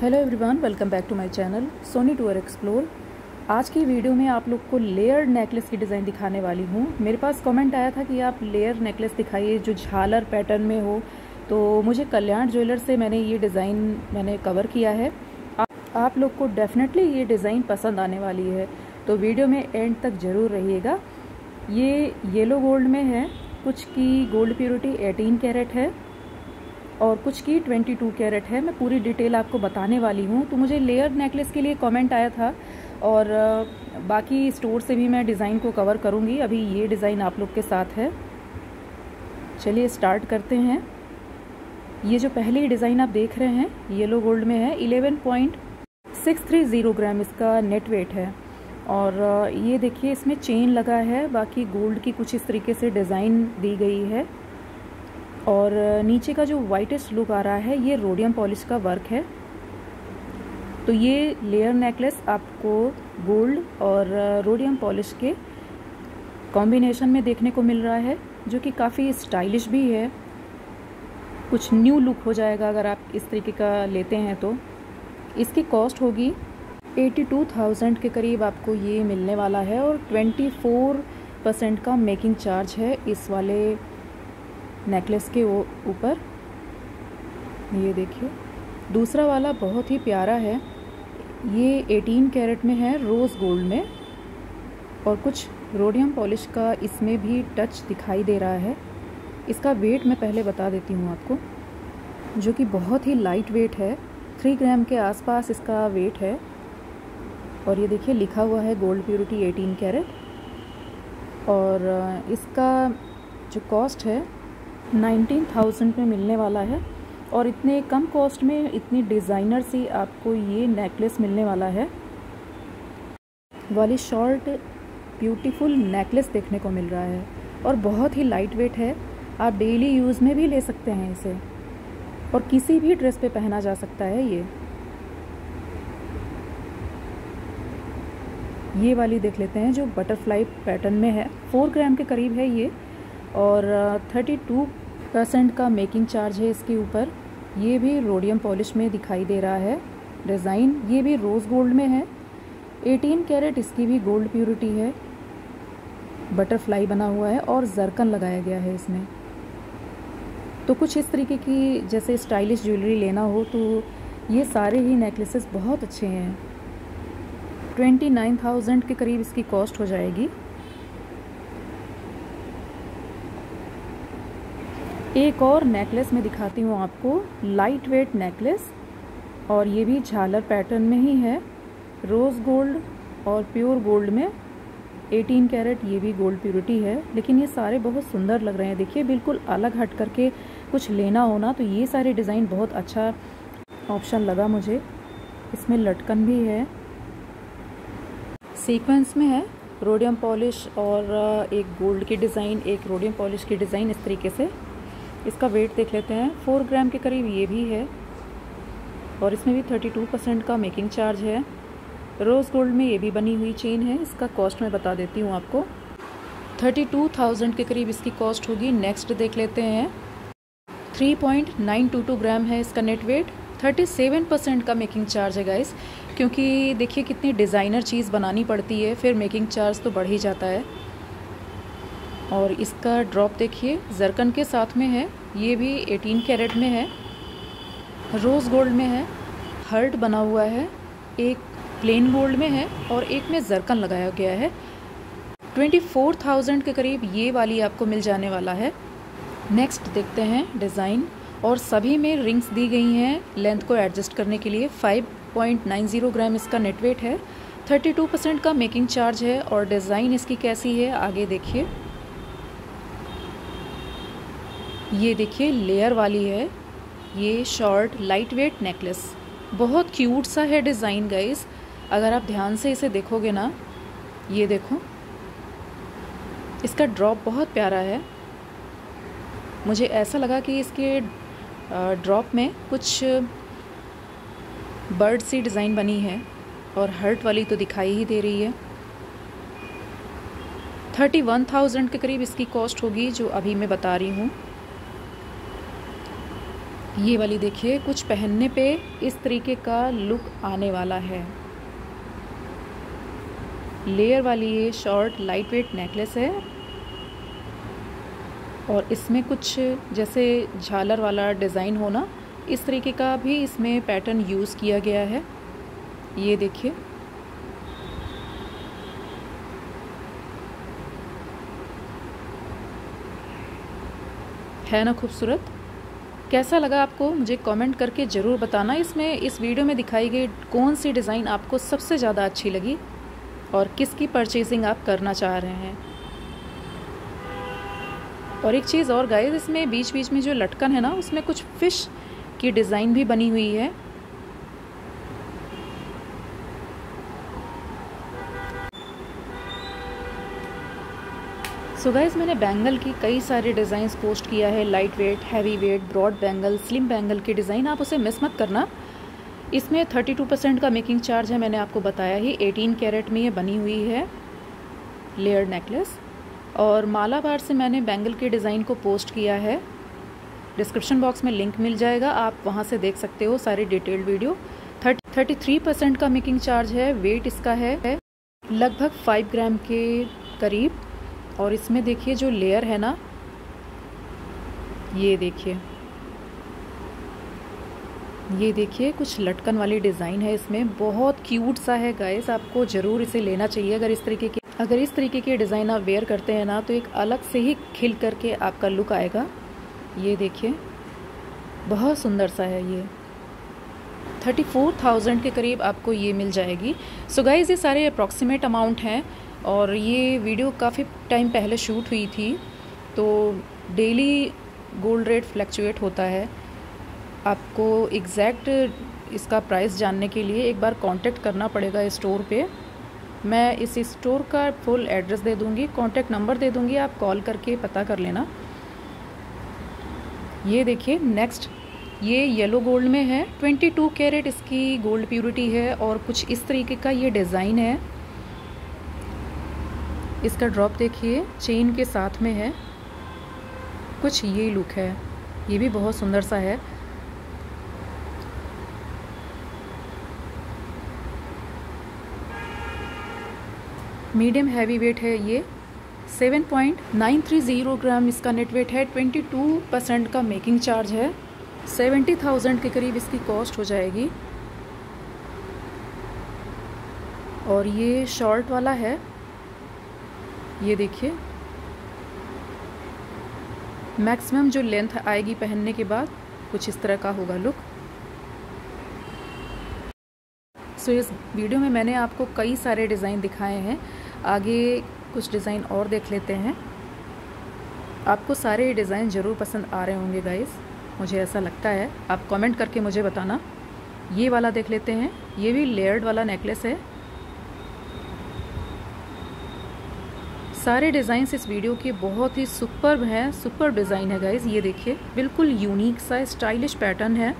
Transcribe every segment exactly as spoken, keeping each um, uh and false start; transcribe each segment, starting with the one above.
Hello everyone, welcome back to my channel Soni tour explore. आज की video में आप लोग को लेयर नेकलेस की डिज़ाइन दिखाने वाली हूँ। मेरे पास कमेंट आया था कि आप लेयर नेकलेस दिखाइए जो झालर पैटर्न में हो, तो मुझे कल्याण ज्वेलर से मैंने ये डिज़ाइन मैंने कवर किया है। आप, आप लोग को डेफिनेटली ये डिज़ाइन पसंद आने वाली है, तो वीडियो में एंड तक ज़रूर रहिएगा। ये येलो गोल्ड में है, कुछ की गोल्ड प्योरिटी अठारह कैरेट है और कुछ की बाईस कैरेट है। मैं पूरी डिटेल आपको बताने वाली हूँ। तो मुझे लेयर नेकलेस के लिए कमेंट आया था और बाकी स्टोर से भी मैं डिज़ाइन को कवर करूँगी। अभी ये डिज़ाइन आप लोग के साथ है। चलिए स्टार्ट करते हैं। ये जो पहली डिज़ाइन आप देख रहे हैं येलो गोल्ड में है, ग्यारह point six three zero gram इसका नेट वेट है। और ये देखिए इसमें चेन लगा है, बाकी गोल्ड की कुछ इस तरीके से डिज़ाइन दी गई है। और नीचे का जो वाइटेस्ट लुक आ रहा है ये रोडियम पॉलिश का वर्क है। तो ये लेयर नेकलेस आपको गोल्ड और रोडियम पॉलिश के कॉम्बिनेशन में देखने को मिल रहा है, जो कि काफ़ी स्टाइलिश भी है। कुछ न्यू लुक हो जाएगा अगर आप इस तरीके का लेते हैं। तो इसकी कॉस्ट होगी बयासी हज़ार के करीब आपको ये मिलने वाला है और चौबीस परसेंट का मेकिंग चार्ज है इस वाले नेकलेस के ऊपर। ये देखिए दूसरा वाला बहुत ही प्यारा है, ये अठारह कैरेट में है, रोज़ गोल्ड में, और कुछ रोडियम पॉलिश का इसमें भी टच दिखाई दे रहा है। इसका वेट मैं पहले बता देती हूँ आपको, जो कि बहुत ही लाइट वेट है, थ्री ग्राम के आसपास इसका वेट है। और ये देखिए लिखा हुआ है गोल्ड प्योरिटी अठारह कैरेट। और इसका जो कॉस्ट है नाइनटीन थाउजेंड में मिलने वाला है। और इतने कम कॉस्ट में इतनी डिज़ाइनर सी आपको ये नेकलेस मिलने वाला है। वाली शॉर्ट ब्यूटीफुल नेकलेस देखने को मिल रहा है और बहुत ही लाइट वेट है। आप डेली यूज़ में भी ले सकते हैं इसे और किसी भी ड्रेस पे पहना जा सकता है। ये ये वाली देख लेते हैं जो बटरफ्लाई पैटर्न में है, फोर ग्राम के करीब है ये और बत्तीस परसेंट का मेकिंग चार्ज है इसके ऊपर। ये भी रोडियम पॉलिश में दिखाई दे रहा है डिज़ाइन। ये भी रोज़ गोल्ड में है, अठारह कैरेट इसकी भी गोल्ड प्योरिटी है, बटरफ्लाई बना हुआ है और जरकन लगाया गया है इसमें। तो कुछ इस तरीके की जैसे स्टाइलिश ज्वेलरी लेना हो तो ये सारे ही नेकलेसेस बहुत अच्छे हैं। ट्वेंटी नाइन थाउजेंड के करीब इसकी कॉस्ट हो जाएगी। एक और नेकलेस मैं दिखाती हूँ आपको, लाइट वेट नेकलेस, और ये भी झालर पैटर्न में ही है, रोज़ गोल्ड और प्योर गोल्ड में, अठारह कैरेट ये भी गोल्ड प्योरिटी है। लेकिन ये सारे बहुत सुंदर लग रहे हैं। देखिए बिल्कुल अलग हट करके कुछ लेना होना तो ये सारे डिज़ाइन बहुत अच्छा ऑप्शन लगा मुझे। इसमें लटकन भी है, सीक्वेंस में है, रोडियम पॉलिश और एक गोल्ड की डिज़ाइन, एक रोडियम पॉलिश की डिज़ाइन, इस तरीके से। इसका वेट देख लेते हैं, फोर ग्राम के करीब ये भी है और इसमें भी बत्तीस परसेंट का मेकिंग चार्ज है। रोज़ गोल्ड में ये भी बनी हुई चेन है। इसका कॉस्ट मैं बता देती हूँ आपको, बत्तीस हज़ार के करीब इसकी कॉस्ट होगी। नेक्स्ट देख लेते हैं, three point nine two two gram है इसका नेट वेट, सैंतीस परसेंट का मेकिंग चार्ज है गाइस। क्योंकि देखिए कितनी डिज़ाइनर चीज़ बनानी पड़ती है, फिर मेकिंग चार्ज तो बढ़ ही जाता है। और इसका ड्रॉप देखिए जरकन के साथ में है, ये भी अठारह कैरेट में है, रोज़ गोल्ड में है, हर्ट बना हुआ है, एक प्लेन गोल्ड में है और एक में जरकन लगाया गया है। चौबीस हज़ार के करीब ये वाली आपको मिल जाने वाला है। नेक्स्ट देखते हैं डिज़ाइन, और सभी में रिंग्स दी गई हैं लेंथ को एडजस्ट करने के लिए। Five point nine zero gram इसका नेट वेट है, बत्तीस परसेंट का मेकिंग चार्ज है। और डिज़ाइन इसकी कैसी है आगे देखिए, ये देखिए लेयर वाली है, ये शॉर्ट लाइट वेट नेकलेस, बहुत क्यूट सा है डिज़ाइन गाइस। अगर आप ध्यान से इसे देखोगे ना, ये देखो इसका ड्रॉप बहुत प्यारा है। मुझे ऐसा लगा कि इसके ड्रॉप में कुछ बर्ड सी डिज़ाइन बनी है और हर्ट वाली तो दिखाई ही दे रही है। थर्टी वन थाउजेंड के करीब इसकी कॉस्ट होगी जो अभी मैं बता रही हूँ। ये वाली देखिए, कुछ पहनने पे इस तरीके का लुक आने वाला है। लेयर वाली ये शॉर्ट लाइट वेट नेकलेस है और इसमें कुछ जैसे झालर वाला डिज़ाइन हो ना, इस तरीके का भी इसमें पैटर्न यूज़ किया गया है। ये देखिए, है ना खूबसूरत। कैसा लगा आपको मुझे कमेंट करके ज़रूर बताना। इसमें इस वीडियो में दिखाई गई कौन सी डिज़ाइन आपको सबसे ज़्यादा अच्छी लगी और किसकी परचेजिंग आप करना चाह रहे हैं। और एक चीज़ और गाइस, इसमें बीच बीच में जो लटकन है ना, उसमें कुछ फिश की डिज़ाइन भी बनी हुई है। सो गाइस, मैंने बैंगल की कई सारे डिज़ाइंस पोस्ट किया है, light weight, heavy weight, broad bangle, slim bangle की डिज़ाइन। आप उसे मिस मत करना। इसमें थर्टी टू परसेंट का मेकिंग चार्ज है, मैंने आपको बताया ही। एटीन कैरेट में ये बनी हुई है लेयर्ड नेकलेस। और मालाबार से मैंने बैंगल के डिज़ाइन को पोस्ट किया है। डिस्क्रिप्शन बॉक्स में लिंक मिल जाएगा, आप वहाँ से देख सकते हो सारी detailed video. Thirty thirty three percent का मेकिंग चार्ज है। वेट इसका है लगभग फाइव ग्राम के करीब। और इसमें देखिए जो लेयर है ना, ये देखिए, ये देखिए कुछ लटकन वाली डिज़ाइन है इसमें। बहुत क्यूट सा है गाइस, आपको ज़रूर इसे लेना चाहिए। अगर इस तरीके के अगर इस तरीके के डिज़ाइन आप वेयर करते हैं ना, तो एक अलग से ही खिल करके आपका लुक आएगा। ये देखिए, बहुत सुंदर सा है। ये थर्टी फोर थाउजेंड के करीब आपको ये मिल जाएगी। सो गाइस, ये सारे अप्रॉक्सीमेट अमाउंट हैं और ये वीडियो काफ़ी टाइम पहले शूट हुई थी, तो डेली गोल्ड रेट फ्लक्चुएट होता है। आपको एग्जैक्ट इसका प्राइस जानने के लिए एक बार कांटेक्ट करना पड़ेगा स्टोर पे। मैं इस स्टोर का फुल एड्रेस दे दूँगी, कॉन्टेक्ट नंबर दे दूँगी, आप कॉल करके पता कर लेना। ये देखिए नेक्स्ट, ये येलो गोल्ड में है। ट्वेंटी टू कैरेट इसकी गोल्ड प्यूरिटी है और कुछ इस तरीके का ये डिज़ाइन है। इसका ड्रॉप देखिए, चेन के साथ में है। कुछ ये लुक है, ये भी बहुत सुंदर सा है। मीडियम हैवी वेट है ये। Seven point nine three zero gram इसका नेट वेट है। ट्वेंटी टू परसेंट का मेकिंग चार्ज है। सेवेंटी थाउजेंड के करीब इसकी कॉस्ट हो जाएगी। और ये शॉर्ट वाला है। ये देखिए, मैक्सिमम जो लेंथ आएगी पहनने के बाद कुछ इस तरह का होगा लुक। सो so, इस वीडियो में मैंने आपको कई सारे डिज़ाइन दिखाए हैं। आगे कुछ डिज़ाइन और देख लेते हैं। आपको सारे डिज़ाइन ज़रूर पसंद आ रहे होंगे गाइस, मुझे ऐसा लगता है। आप कमेंट करके मुझे बताना। ये वाला देख लेते हैं, ये भी लेयर्ड वाला नेकलेस है। सारे डिज़ाइंस इस वीडियो के बहुत ही सुपर्ब हैं, सुपर डिज़ाइन है गाइस। ये देखिए, बिल्कुल यूनिक सा स्टाइलिश पैटर्न है।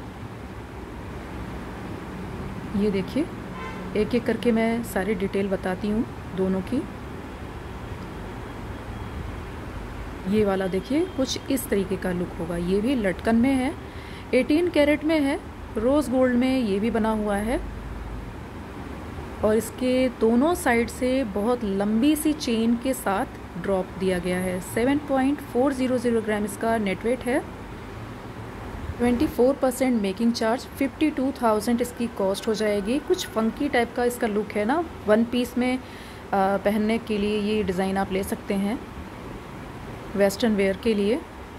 ये देखिए, एक एक करके मैं सारी डिटेल बताती हूँ दोनों की। ये वाला देखिए, कुछ इस तरीके का लुक होगा। ये भी लटकन में है, एटीन कैरेट में है, रोज़ गोल्ड में ये भी बना हुआ है। और इसके दोनों साइड से बहुत लंबी सी चेन के साथ ड्रॉप दिया गया है। Seven point four zero zero gram इसका नेट वेट है। Twenty four percent making charge, fifty two thousand इसकी कॉस्ट हो जाएगी। कुछ फंकी टाइप का इसका लुक है ना, वन पीस में आ, पहनने के लिए ये डिज़ाइन आप ले सकते हैं, वेस्टर्न वेयर के लिए।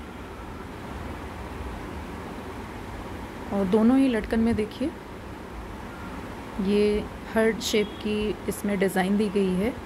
और दोनों ही लटकन में देखिए, ये हर्ट शेप की इसमें डिज़ाइन दी गई है।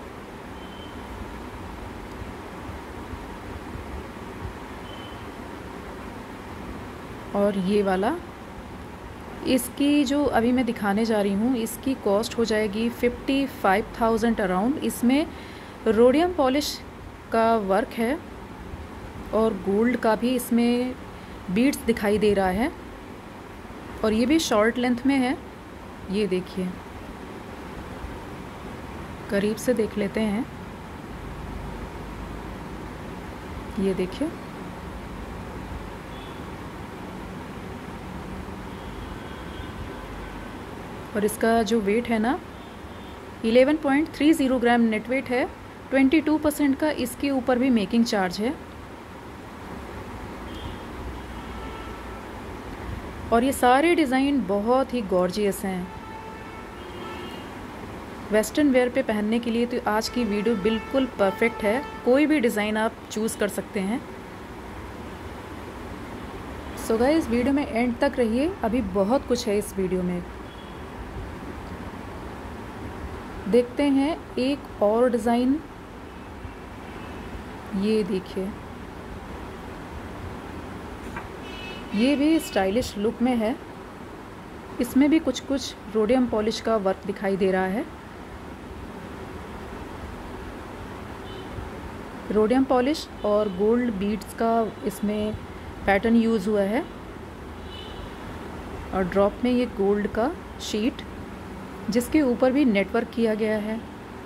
और ये वाला, इसकी जो अभी मैं दिखाने जा रही हूँ, इसकी कॉस्ट हो जाएगी फिफ्टी फाइव थाउजेंड अराउंड। इसमें रोडियम पॉलिश का वर्क है और गोल्ड का भी इसमें बीड्स दिखाई दे रहा है। और ये भी शॉर्ट लेंथ में है। ये देखिए, करीब से देख लेते हैं। ये देखिए, और इसका जो वेट है ना eleven point three zero gram net weight है। ट्वेंटी टू परसेंट का इसके ऊपर भी मेकिंग चार्ज है। और ये सारे डिज़ाइन बहुत ही गॉर्जियस हैं। वेस्टर्न वेयर पे पहनने के लिए तो आज की वीडियो बिल्कुल परफेक्ट है। कोई भी डिज़ाइन आप चूज़ कर सकते हैं। सो गाइस, वीडियो में एंड तक रहिए, अभी बहुत कुछ है इस वीडियो में। देखते हैं एक और डिज़ाइन। ये देखिए, ये भी स्टाइलिश लुक में है। इसमें भी कुछ कुछ रोडियम पॉलिश का वर्क दिखाई दे रहा है। रोडियम पॉलिश और गोल्ड बीड्स का इसमें पैटर्न यूज़ हुआ है। और ड्रॉप में ये गोल्ड का शीट जिसके ऊपर भी नेटवर्क किया गया है।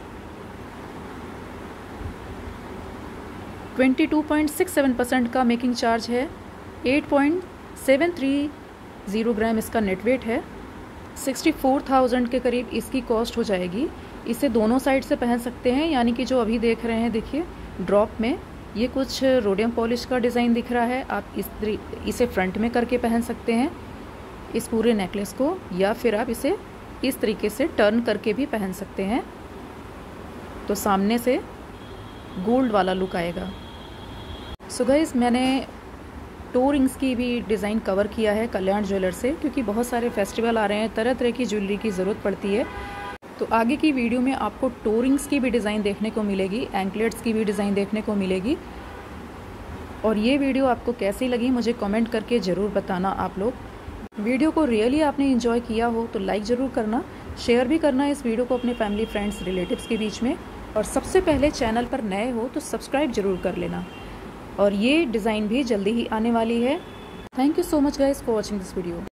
Twenty two point six seven percent का मेकिंग चार्ज है। Eight point seven three zero gram इसका नेट वेट है। सिक्सटी फोर थाउजेंड के करीब इसकी कॉस्ट हो जाएगी। इसे दोनों साइड से पहन सकते हैं, यानी कि जो अभी देख रहे हैं, देखिए ड्रॉप में ये कुछ रोडियम पॉलिश का डिज़ाइन दिख रहा है। आप इस इसे फ्रंट में करके पहन सकते हैं इस पूरे नेकलेस को, या फिर आप इसे इस तरीके से टर्न करके भी पहन सकते हैं, तो सामने से गोल्ड वाला लुक आएगा। सो गाइस, मैंने टो रिंग्स की भी डिज़ाइन कवर किया है कल्याण ज्वेलर से, क्योंकि बहुत सारे फेस्टिवल आ रहे हैं, तरह तरह की ज्वेलरी की ज़रूरत पड़ती है। तो आगे की वीडियो में आपको टो रिंग्स की भी डिज़ाइन देखने को मिलेगी, एंकलेट्स की भी डिज़ाइन देखने को मिलेगी। और ये वीडियो आपको कैसी लगी मुझे कमेंट करके ज़रूर बताना आप लोग। वीडियो को रियली आपने एंजॉय किया हो तो लाइक ज़रूर करना, शेयर भी करना इस वीडियो को अपने फैमिली फ्रेंड्स रिलेटिव्स के बीच में। और सबसे पहले चैनल पर नए हो तो सब्सक्राइब ज़रूर कर लेना। और ये डिज़ाइन भी जल्दी ही आने वाली है। Thank you so much guys for watching this video.